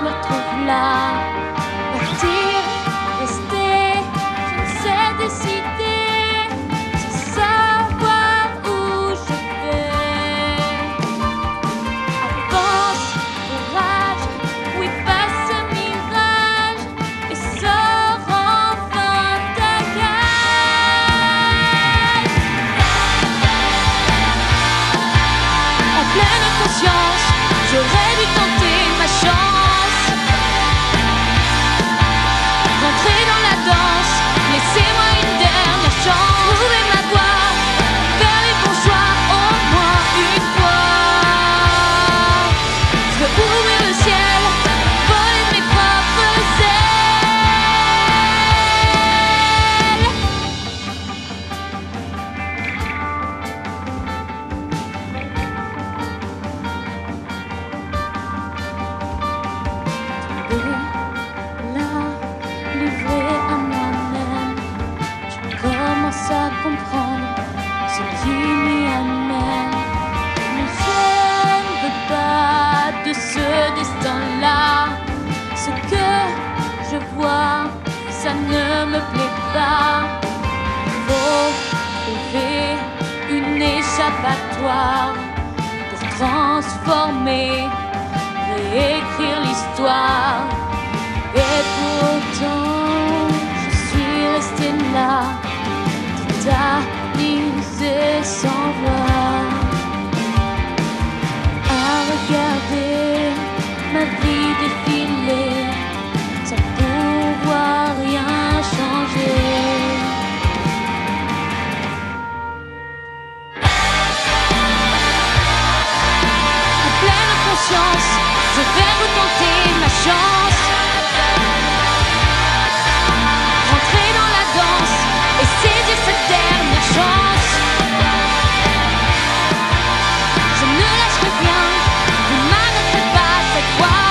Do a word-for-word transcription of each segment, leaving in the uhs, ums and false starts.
me retrouve là. Partir, rester, je ne sais décider, sans savoir où je vais. Avance, courage, oui passe ce mirage et sors enfin ta cage. En pleine conscience, j'aurais dû tenter ma chance. Rentrer dans la danse, laissez-moi une dernière chance. Trouver ma voie, faire les bons choix au moins une fois. Je veux ouvrir le ciel, voler de mes propres à comprendre ce qui m'y amène. Mais je ne veux pas de ce destin-là. Ce que je vois, ça ne me plaît pas. Faut trouver une échappatoire pour transformer, réécrire l'histoire. Et pourtant, je suis restée là, tétanisée sans voix, à regarder ma vie défiler, sans pouvoir rien changer. En pleine conscience, je vais retenter ma chance. Rentrer dans la danse et saisir cette dernière chance. Je ne lâcherai rien, vous m'arrêterez pas cette fois.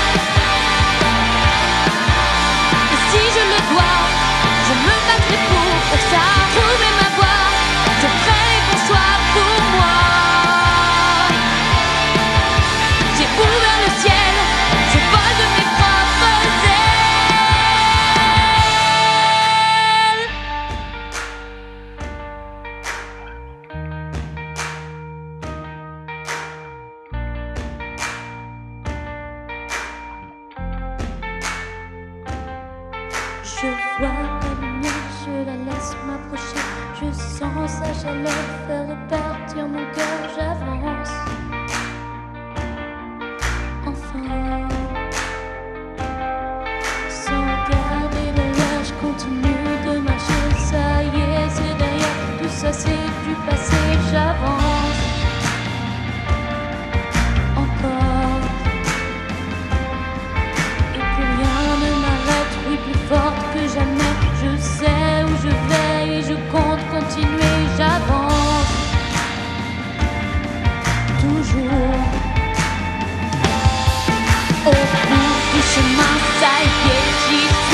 Et si je le dois, je me battrai pour, pour ça. Trouver ma voie, je ferai les bons choix pour moi. J'ai ouvert le ciel, je vole de mes propres Je vois la lumière, je la laisse m'approcher. Je sens sa chaleur faire repartir mon cœur, j'avance. Enfin, sans garder de l'air, je continue de marcher. Ça y est, c'est derrière, tout ça c'est du passé, j'avance. Encore. Et plus rien ne m'arrête, oui plus forte que jamais. Je sais où je vais et je compte continuer, j'avance. Toujours. Au bout du chemin, ça y est, j'y suis.